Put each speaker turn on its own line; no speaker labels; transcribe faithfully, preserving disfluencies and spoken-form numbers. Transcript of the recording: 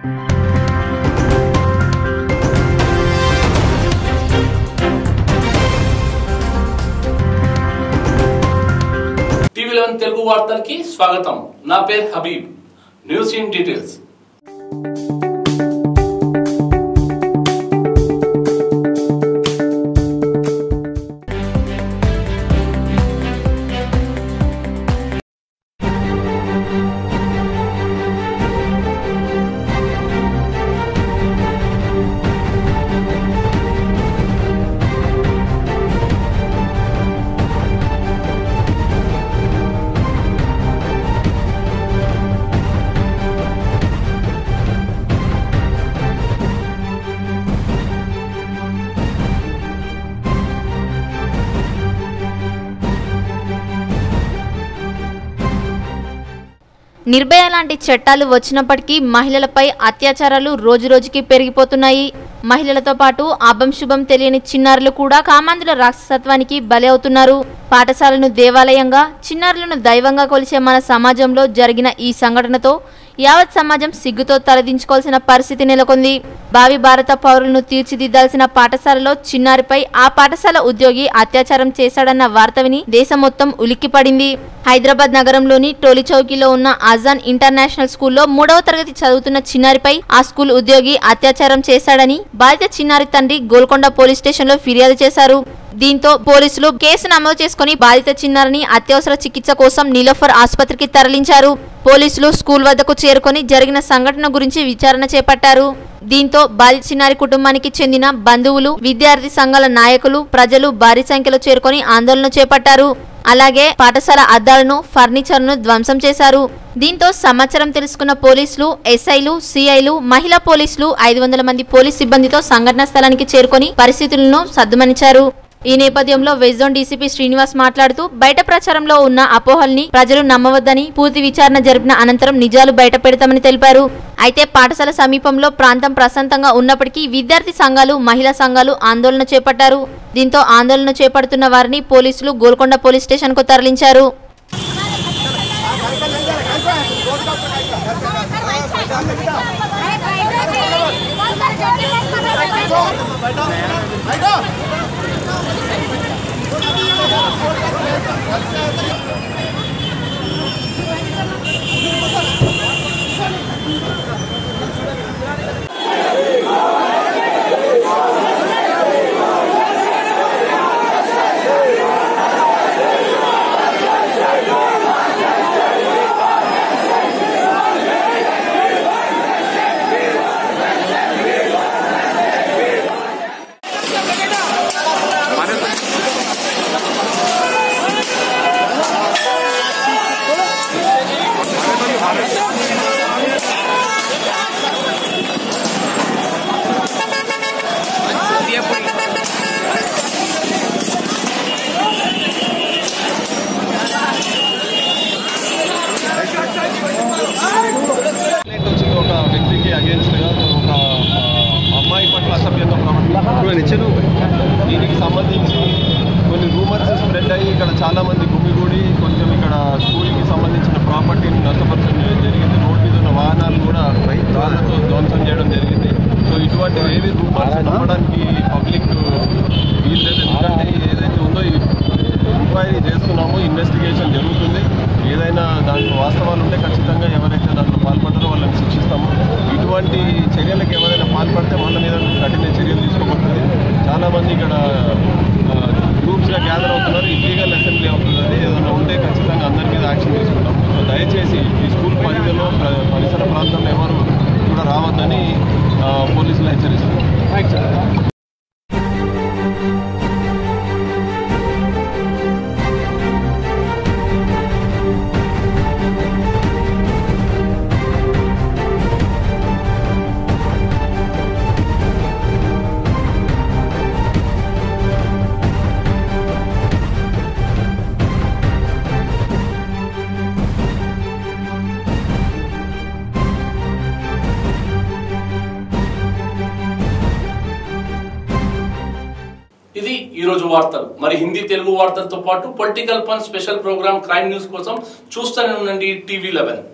TV eleven Telugu వార్తలకి స్వాగతం. నా పేరు Habib. News in details.
Nirbhaya లాంటి చట్టాలు వచ్చినప్పటికీ మహిళలపై అత్యాచారాలు రోజురోజుకి పెరిగిపోతున్నాయి. మహిళలతో పాటు అభం శుభం తెలియని చిన్నారులు కూడా కామాంధుల రాక్షసత్వానికి బలి అవుతున్నారు. పాఠశాలను దేవాలయంగా, చిన్నారులను దైవంగా కొలిచే మన సమాజంలో జరిగిన ఈ సంఘటనతో యావత్ సమాజం సిగ్గుతో తలదించుకోవాల్సిన పరిస్థితి నెలకొంది. భావి భారత పౌరులను తీర్చిదిద్దాల్సిన పాఠశాలలో చిన్నారిపై ఆ పాఠశాల ఉద్యోగి అత్యాచారం చేశాడన్న వార్త విని దేశం మొత్తం ఉలిక్కిపడింది. హైదరాబాద్ నగరంలోని టోలీ చౌకీలో ఉన్న ఆజాన్ ఇంటర్నేషనల్ స్కూల్లో మూడవ తరగతి చదువుతున్న చిన్నారిపై ఆ స్కూల్ ఉద్యోగి అత్యాచారం చేశాడని బాధిత చిన్నారి తండ్రి గోల్కొండ పోలీస్ స్టేషన్ లో ఫిర్యాదు చేశారు. దీంతో పోలీసులు కేసు నమోదు చేసుకుని బాధిత చిన్నారిని అత్యవసర చికిత్స కోసం నీలోఫర్ ఆసుపత్రికి తరలించారు. పోలీసులు స్కూల్ వద్దకు చేరుకొని జరిగిన సంఘటన గురించి విచారణ చేపట్టారు. దీంతో బాధిత చిన్నారి కుటుంబానికి చెందిన బంధువులు, విద్యార్థి సంఘాల నాయకులు, ప్రజలు భారీ సంఖ్యలో చేరుకొని ఆందోళన చేపట్టారు. అలాగే పాఠశాల అద్దాలను, ఫర్నిచర్ ను ధ్వంసం చేశారు. దీంతో సమాచారం తెలుసుకున్న పోలీసులు, ఎస్ఐలు, సిఐలు, మహిళా పోలీసులు ఐదు వందల మంది పోలీస్ సిబ్బందితో సంఘటన స్థలానికి చేరుకొని పరిస్థితులను సద్దుమణించారు. ఈ నేపథ్యంలో వెస్ట్ జోన్ డీసీపీ శ్రీనివాస్ మాట్లాడుతూ బయట ప్రచారంలో ఉన్న అపోహల్ని ప్రజలు నమ్మవద్దని, పూర్తి విచారణ జరిపిన అనంతరం నిజాలు బయట పెడతామని తెలిపారు. అయితే పాఠశాల సమీపంలో ప్రాంతం ప్రశాంతంగా ఉన్నప్పటికీ విద్యార్థి సంఘాలు, మహిళా సంఘాలు ఆందోళన చేపట్టారు. దీంతో ఆందోళన చేపడుతున్న వారిని పోలీసులు గోల్కొండ పోలీస్ స్టేషన్ కు తరలించారు.
దీనికి సంబంధించి కొన్ని రూమర్స్ స్ప్రెడ్ అయ్యి ఇక్కడ చాలామంది గుమిగూడి కొంచెం ఇక్కడ స్కూల్కి సంబంధించిన ప్రాపర్టీని నష్టపరచడం జరిగింది. రోడ్ మీద ఉన్న వాహనాలు కూడా రాళ్లతో ధ్వంసం చేయడం జరిగింది. సో ఇటువంటి ఏవి రూమర్స్ నమ్మడానికి పబ్లిక్ వీల్లేదు. ఎందుకంటే ఏదైతే ఉందో ఎంక్వైరీ చేస్తున్నామో, ఇన్వెస్టిగేషన్ జరుగుతుంది. ఏదైనా దాంట్లో వాస్తవాలు ఉంటే ఖచ్చితంగా ఎవరైతే దాంట్లో పాల్పడ్డారో వాళ్ళని శిక్షిస్తాము. ఇటువంటి చర్యలకు ఎవరైనా పాల్పడితే వాళ్ళ మీద కఠిన చర్యలు తీసుకోబడుతుంది. చాలామంది ఇక్కడ గ్రూప్స్గా గ్యాదర్ అవుతున్నారు. ఇల్లీగల్ అసెంబ్లీ అవుతుంది. ఏదైనా ఉంటే ఖచ్చితంగా అందరి మీద యాక్షన్ తీసుకుంటాం. సో దయచేసి ఈ స్కూల్ పరిధిలో పరిసర ప్రాంతంలో ఎవరు కూడా రావద్దని పోలీసులు హెచ్చరిస్తున్నారు.
ఇది ఈ రోజు వార్తలు. మరి హిందీ తెలుగు వార్తలతో పాటు పొలిటికల్ పన్ స్పెషల్ ప్రోగ్రామ్ క్రైమ్ న్యూస్ కోసం చూస్తూనే ఉండండి టీవీ లెవెన్.